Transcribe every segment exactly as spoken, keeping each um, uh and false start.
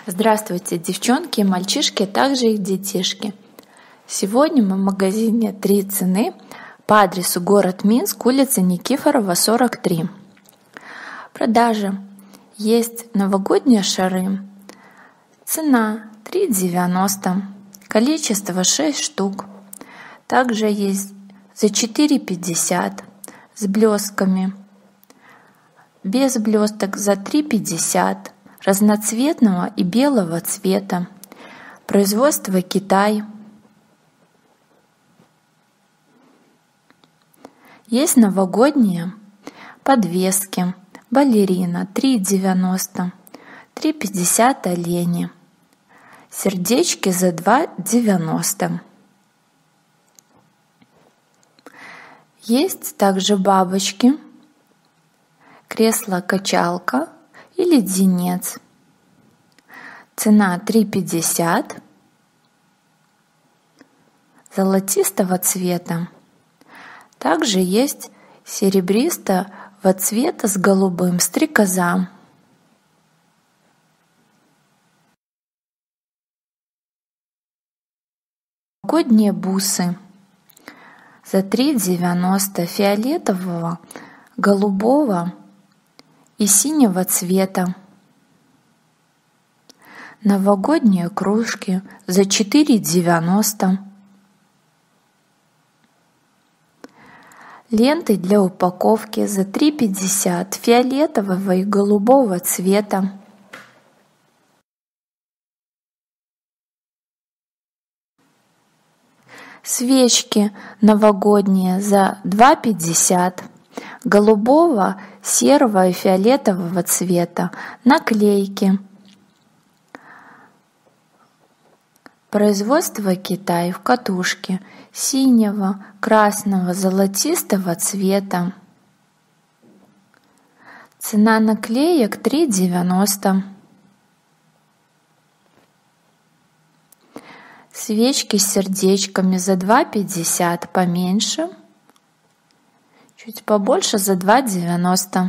Здравствуйте, девчонки, мальчишки, а также их детишки. Сегодня мы в магазине «Три цены» по адресу город Минск, улица Никифорова, сорок три. Продажи. Есть новогодние шары. Цена три девяносто. Количество шесть штук. Также есть за четыре пятьдесят с блестками. Без блесток за три пятьдесят. Разноцветного и белого цвета. Производство Китай. Есть новогодние подвески. Балерина три девяносто. три пятьдесят олени. Сердечки за два девяносто. Есть также бабочки, кресло-качалка и леденец. Цена три пятьдесят. Золотистого цвета. Также есть серебристого цвета с голубым стрекоза. Новогодние бусы за три девяносто фиолетового, голубого и синего цвета. Новогодние кружки за четыре девяносто. Ленты для упаковки за три пятьдесят фиолетового и голубого цвета. Свечки новогодние за два пятьдесят. Голубого, серого и фиолетового цвета. Наклейки. Производство Китай в катушке синего, красного, золотистого цвета. Цена наклеек три девяносто. Свечки с сердечками за два пятьдесят поменьше. Чуть побольше за два девяносто.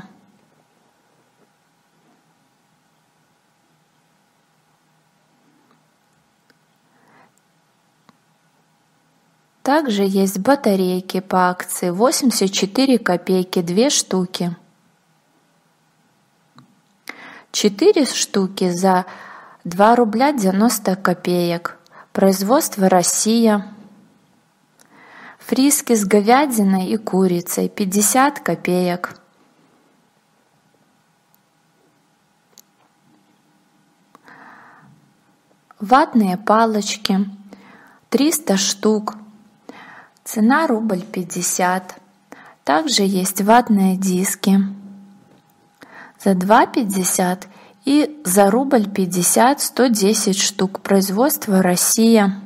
Также есть батарейки по акции восемьдесят четыре копейки, две штуки. четыре штуки за два рубля девяносто копеек. Производство Россия. Фриски с говядиной и курицей пятьдесят копеек. Ватные палочки триста штук. Цена рубль пятьдесят. Также есть ватные диски за два пятьдесят и за рубль пятьдесят сто десять штук. Производство Россия.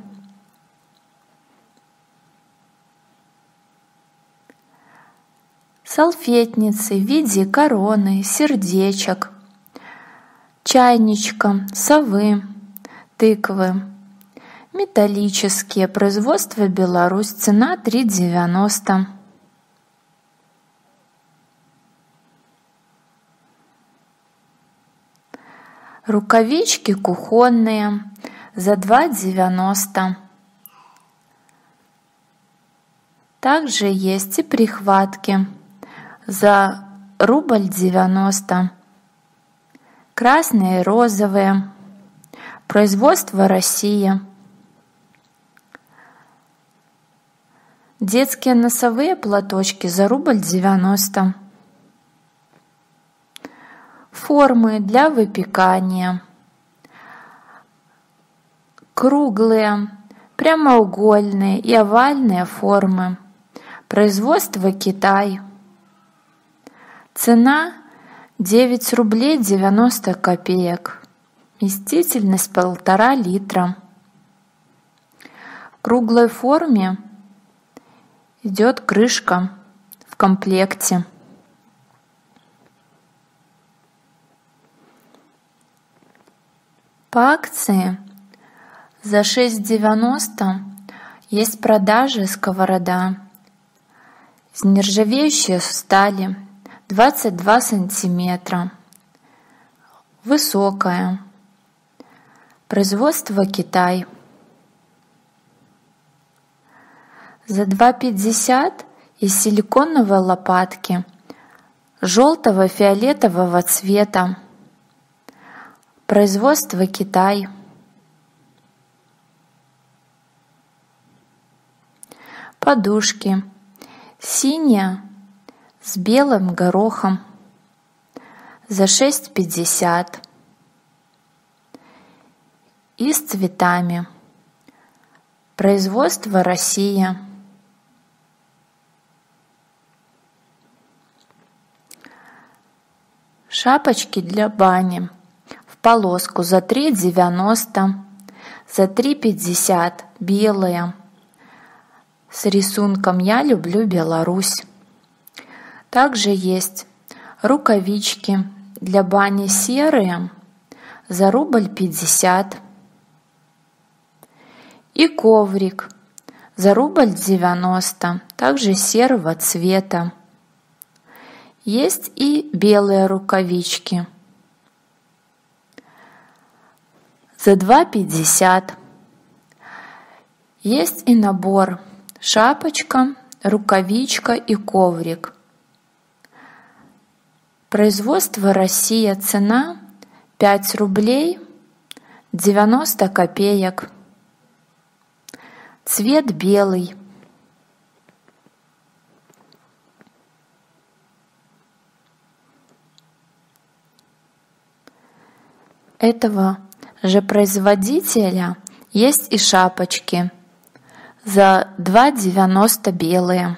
Салфетницы в виде короны, сердечек, чайничка, совы, тыквы. Металлические. Производство Беларусь. Цена три девяносто. Рукавички кухонные за два девяносто. Также есть и прихватки за рубль девяносто. Красные и розовые. Производство Россия. Детские носовые платочки за рубль девяносто. Формы для выпекания. Круглые, прямоугольные и овальные формы. Производство Китай. Цена девять рублей девяносто копеек. Вместительность полтора литра. В круглой форме идет крышка в комплекте. По акции за шесть девяносто есть продажи сковорода из нержавеющей стали двадцать два сантиметра, высокая, Производство Китай. За два пятьдесят из силиконовой лопатки желтого фиолетового цвета. Производство Китай. Подушки. Синяя с белым горохом. За шесть пятьдесят. И с цветами. Производство Россия. Шапочки для бани в полоску за три девяносто, за три пятьдесят белые с рисунком «Я люблю Беларусь». Также есть рукавички для бани серые за рубль пятьдесят и коврик за рубль девяносто, также серого цвета. Есть и белые рукавички за два пятьдесят. Есть и набор шапочка, рукавичка и коврик. Производство Россия. Цена пять рублей девяносто копеек. Цвет белый. Этого же производителя есть и шапочки за два девяносто белые.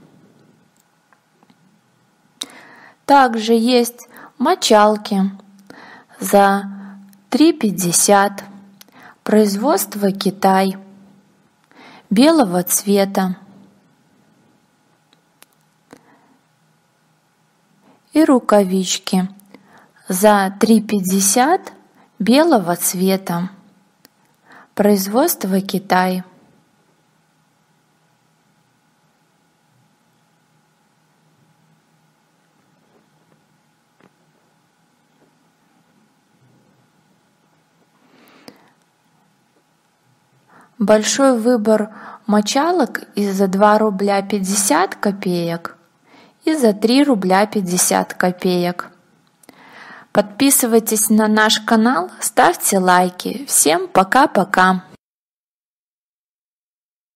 Также есть мочалки за три пятьдесят. Производство Китай. Белого цвета. И рукавички за три пятьдесят. Белого цвета. Производство Китай. Большой выбор мочалок и за два рубля пятьдесят копеек и за три рубля пятьдесят копеек. Подписывайтесь на наш канал, ставьте лайки. Всем пока-пока!